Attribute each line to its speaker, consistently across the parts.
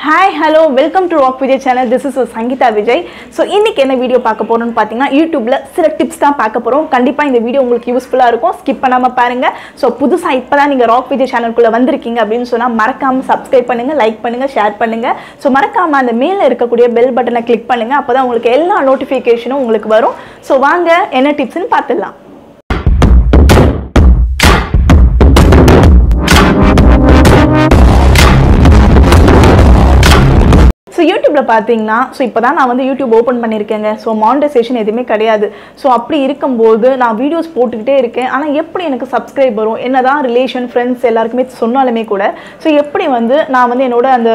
Speaker 1: Hi, hello, welcome to Rock Vijay channel. This is Sangeeta Vijay. So, இன்னைக்கு என்ன video பார்க்க போறோம்னு பாத்தீங்கன்னா YouTubeல சில டிப்ஸ் தான் பார்க்க போறோம். கண்டிப்பா இந்த வீடியோ உங்களுக்கு யூஸ்ஃபுல்லா இருக்கும். ஸ்கிப் பண்ணாம பாருங்க. So, புதுசா இப்பதான் நீங்க Rock Vijay சேனலுக்குள்ள வந்திருக்கீங்க அப்படினு சொன்னா மறக்காம Subscribe பண்ணுங்க, லைக் பண்ணுங்க, ஷேர் பண்ணுங்க. So, மறக்காம அந்த மேல இருக்கக்கூடிய பெல் பட்டனை கிளிக் பண்ணுங்க. அப்பதான் உங்களுக்கு எல்லா நோட்டிஃபிகேஷனும் உங்களுக்கு வரும். So, வாங்க என்ன டிப்ஸ்னு பார்த்துடலாம். So YouTube la பாத்தீங்கன்னா சோ இப்போதான் நான் வந்து YouTube ஓபன் பண்ணிருக்கேங்க சோ மானிடைசேஷன் எதுமே கிடையாது சோ அப்படி இருக்கும்போது நான் வீடியோஸ் போட்டுக்கிட்டே இருக்கேன் ஆனா எப்படி எனக்கு Subscribe வரும் என்னதான் ரிலேஷன் फ्रेंड्स எல்லாருக்குமே சொன்னாலுமே கூட சோ எப்படி வந்து நான் வந்து என்னோட அந்த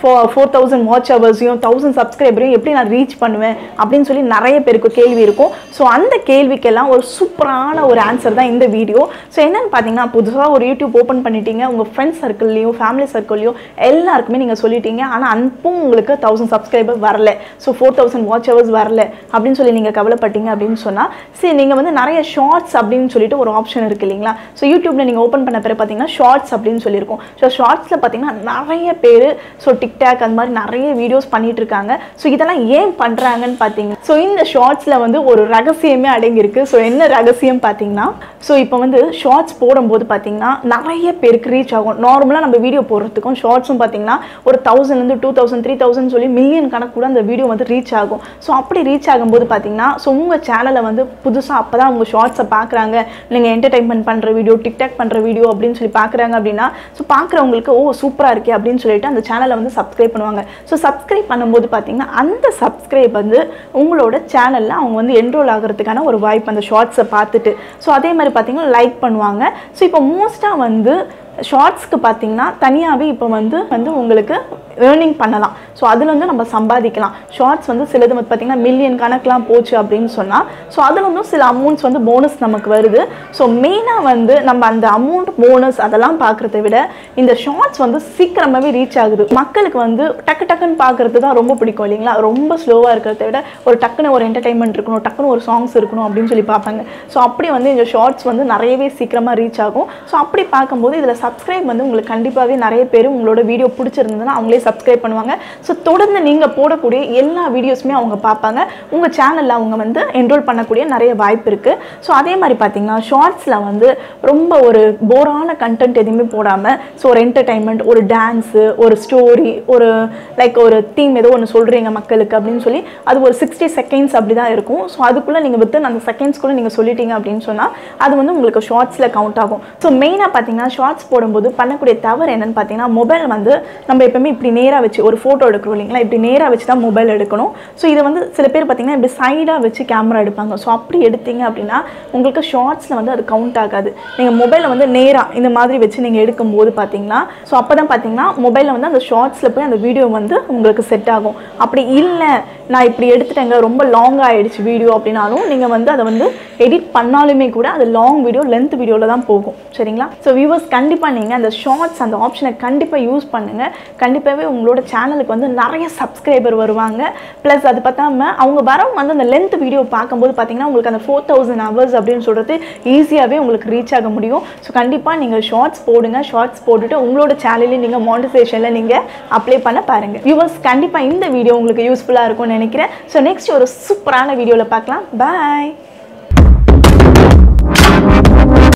Speaker 1: 4000 வாட்ச் ஹவர்ஸையும் 1000 சப்ஸ்கிரைபரையும் எப்படி நான் ரீச் பண்ணுவேன் அப்படினு சொல்லி நிறைய பேருக்கு கேள்வி இருக்கும் சோ அந்த கேள்விக்கெல்லாம் ஒரு சூப்பரான ஒரு ஆன்சர் தான் இந்த வீடியோ சோ என்னன்னு பாத்தீங்கன்னா புதுசா ஒரு YouTube ஓபன் பண்ணிட்டீங்க உங்க फ्रेंड्स சர்க்கிள்லயும் ஃபேமிலி சர்க்கிள்லயும் எல்லாருக்குமே நீங்க சொல்லிட்டீங்க ஆனா அன்பும் உங்களுக்கு 1000 சப்ஸ்கிரைபர் வரல சோ 4000 வாட்ச் ஹவர்ஸ் வரல அப்படினு சொல்லி நீங்க கவலைப்பட்டீங்க அப்படினு சொன்னா சரி நீங்க வந்து நிறைய ஷார்ட்ஸ் அப்படினு சொல்லிட்டு ஒரு ஆப்ஷன் இருக்கு இல்லீங்களா சோ YouTubeல நீங்க ஓபன் பண்ண பிறகு பாத்தீங்கன்னா ஷார்ட்ஸ் அப்படினு சொல்லி இருக்கும் சோ ஷார்ட்ஸ்ல பாத்தீங்கன்னா நிறைய பேர் சோ TikTok அந்த மாதிரி நிறைய வீடியோஸ் பண்ணிட்டு இருக்காங்க சோ இதெல்லாம் ஏன் பண்றாங்கன்னு பாத்தீங்க சோ இந்த ஷார்ட்ஸ்ல வந்து ஒரு ரகசியமே அடங்கி இருக்கு சோ என்ன ரகசியம் பாத்தீங்கன்னா சோ இப்போ வந்து ஷார்ட்ஸ் போடும்போது பாத்தீங்கன்னா நிறைய பேருக்கு ரீச் ஆகும் நார்மலா நம்ம வீடியோ போடுறதுக்கும் ஷார்ட்ஸும் பாத்தீங்கன்னா ஒரு 1000 ல இருந்து 2000 3000 சொல்லி மில்லியன் கணக்கு கூட அந்த வீடியோ வந்து ரீச் ஆகும் சோ அப்படி ரீச் ஆகும்போது பாத்தீங்கன்னா சோ உங்க சேனலை வந்து புதுசா அப்பதான் உங்க ஷார்ட்ஸை பார்க்கறாங்க நீங்க என்டர்டெயின்மென்ட் பண்ற வீடியோ TikTok பண்ற வீடியோ அப்படினு சொல்லி பார்க்கறாங்க அப்படினா சோ பார்க்கறவங்களுக்கு ஓ சூப்பரா இருக்கே அப்படினு சொல்லிட்டு அந்த சேனலை வந்து Subscribe பண்ணுவாங்க சோ Subscribe பண்ணும்போது பாத்தீங்கன்னா அந்த Subscribe வந்து உங்களோட சேனல்ல அவங்க வந்து என்ரோல் ஆகிறதுக்கான ஒரு வாய்ப்பு அந்த ஷார்ட்ஸை பார்த்துட்டு சோ அதே மாதிரி பாத்தீங்கன்னா லைக் பண்ணுவாங்க சோ இப்போ மோஸ்டா வந்து ஷார்ட்ஸ்க்கு பாத்தீங்கன்னா தனியாவே இப்போ வந்து உங்களுக்கு earning பண்ணலாம் சோ அதுல வந்து நம்ம சம்பாதிக்கலாம் ஷார்ட்ஸ் வந்து சிலது வந்து பாத்தீங்கன்னா மில்லியன் கணக்குலாம் போச்சு அப்படினு சொன்னா சோ அதுல வந்து சில அமௌண்ட்ஸ் வந்து போனஸ் நமக்கு வருது சோ மெயினா வந்து நம்ம அந்த அமௌண்ட் போனஸ் அதெல்லாம் பார்க்கறதை விட இந்த ஷார்ட்ஸ் வந்து சீக்கிரமாவே ரீச் ஆகுது மக்களுக்கு வந்து டக்குன்னு பார்க்கிறது தான் ரொம்ப பிடிக்கும் இல்லீங்களா ரொம்ப ஸ்லோவா இருக்கிறதை விட ஒரு டக்குன்னு ஒரு என்டர்டெயின்மென்ட் இருக்கணும் டக்குன்னு ஒரு சாங்ஸ் இருக்கணும் அப்படினு சொல்லி பார்ப்பாங்க சோ அப்படி வந்து இந்த ஷார்ட்ஸ் வந்து நிறையவே சீக்கிரமா ரீச் ஆகும் சோ அப்படி பார்க்கும்போது இதுல Subscribe வந்து உங்களுக்கு கண்டிப்பாவே நிறைய பேர் உங்களோட வீடியோ பிடிச்சிருந்ததுன்னா அவங்களே Subscribe பண்ணுவாங்க சோ தொடர்ந்து நீங்க போடக்கூடிய எல்லா வீடியோஸ்மே அவங்க பார்ப்பாங்க உங்க சேனல்ல அவங்க வந்து என்ரோல் பண்ணக்கூடிய நிறைய வாய்ப்பு இருக்கு சோ அதே மாதிரி பாத்தீங்கன்னா ஷார்ட்ஸ்ல வந்து ரொம்ப ஒரு போரான கண்டென்ட் எதுவுமே போடாம சோ ஒரு என்டர்டெயின்மென்ட் ஒரு டான்ஸ் ஒரு ஸ்டோரி ஒரு லைக் ஒரு தீம் ஏதோ ஒன்னு சொல்றீங்க மக்களுக்கு அப்படினு சொல்லி அது ஒரு 60 செகண்ட்ஸ் அப்படி தான் இருக்கும் சோ அதுக்குள்ள நீங்க வித்தின் அந்த செகண்ட்ஸ்க்குள்ள நீங்க சொல்லிட்டீங்க அப்படினு சொன்னா அது வந்து உங்களுக்கு ஷார்ட்ஸ்ல கவுண்ட் ஆகும் சோ மெயினா பாத்தீங்கன்னா ஷார்ட்ஸ் போடும்போது பண்ணக்கூடிய தவறு என்னன்னு பாத்தீங்கன்னா மொபைல் வந்து நம்ம எப்பவுமே இப்படி நேரா வச்சு ஒரு போட்டோ எடுக்கறோம் இல்லீங்களா இப்படி நேரா வச்சு தான் மொபைல் எடுக்கணும் சோ இது வந்து சில பேர் பாத்தீங்கன்னா இப்படி சைடா வச்சு கேமரா எடுப்பாங்க சோ அப்படி எடுத்தீங்க அப்படினா உங்களுக்கு ஷார்ட்ஸ்ல வந்து அது கவுண்ட் ஆகாது நீங்க மொபைலை வந்து நேரா இந்த மாதிரி வச்சு நீங்க எடுக்கும்போது பாத்தீங்கன்னா சோ அப்பதான் பாத்தீங்கன்னா மொபைல்ல வந்து அந்த ஷார்ட்ஸ்ல போய் அந்த வீடியோ வந்து உங்களுக்கு செட் ஆகும் அப்படி இல்ல நான் இப்படி எடுத்துட்டேங்க ரொம்ப லாங் ஆயிடுச்சு வீடியோ அப்படினாலும் நீங்க வந்து அதை வந்து எடிட் பண்ணாலுமே கூட அது லாங் வீடியோ லென்த் வீடியோல தான் போகும் சரிங்களா சோ வியூவர்ஸ் கண்டிப்பா நீங்க அந்த ஷார்ட்ஸ் அந்த ஆப்ஷனை கண்டிப்பா யூஸ் பண்ணுங்க கண்டிப்பாவே உங்களோட சேனலுக்கு வந்து நிறைய சப்ஸ்கிரைபர் வருவாங்க ப்ளஸ் அது பத்தாம அவங்க வரவங்க வந்து அந்த லென்த் வீடியோ பார்க்கும்போது பாத்தீங்கன்னா உங்களுக்கு அந்த 4000 ஹவர்ஸ் அப்படினு சொல்றது ஈஸியாவே உங்களுக்கு ரீச் ஆக முடியும் சோ கண்டிப்பா நீங்க ஷார்ட்ஸ் போடுங்க ஷார்ட்ஸ் போட்டுட்டு உங்களோட சேனல்ல நீங்க மானிடைசேஷன்ல நீங்க அப்ளை பண்ண பாருங்க வியூவர்ஸ் கண்டிப்பா இந்த வீடியோ உங்களுக்கு யூஸ்ஃபுல்லா இருக்கும்னு நினைக்கிறேன் சோ நெக்ஸ்ட் ஒரு சூப்பரான வீடியோல பார்க்கலாம் பை